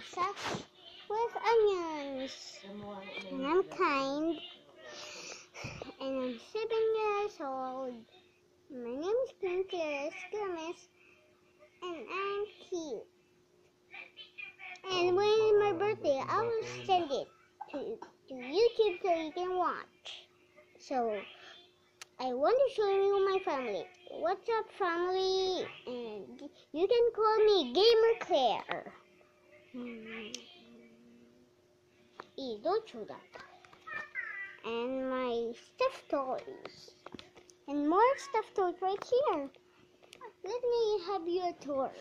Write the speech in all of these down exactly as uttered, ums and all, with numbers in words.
such with onions. And I'm kind. And I'm seven years old. My name is Princess Gomez. And I'm cute. And when it's my birthday, I will send it to, to YouTube so you can watch. So, I want to show you my family. What's up, family? And you can call me Gamer Claire. Hmm. E, don't show that. And my stuffed toys. And more stuffed toys right here. Let me have you a tour.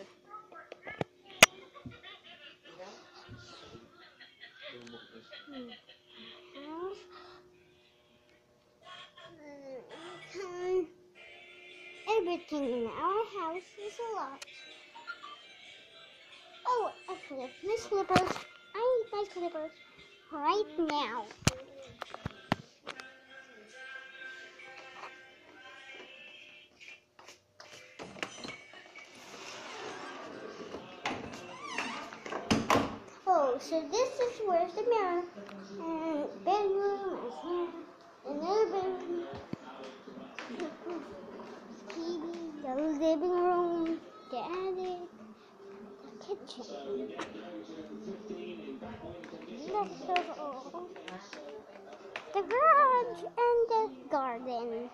Hmm. Um, everything in our house is a lot. Oh, actually, my slippers. I need my slippers right now. Oh, so this is where's the mirror, and bedroom is here, another bedroom, T V, the living room, the attic, the kitchen, the stove, the garage, and the garden.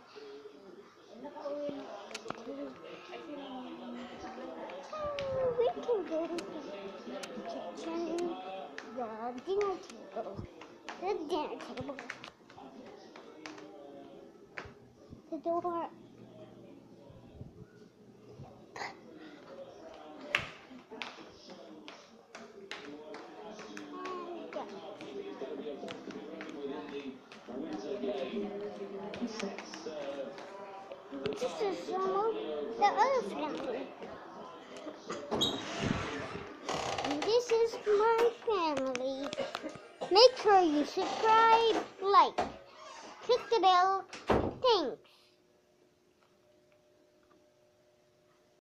We can go to the kitchen, the dinner table, the dinner table, the door. This is some of the other family. And this is my family. Make sure you subscribe, like, click the bell. Thanks.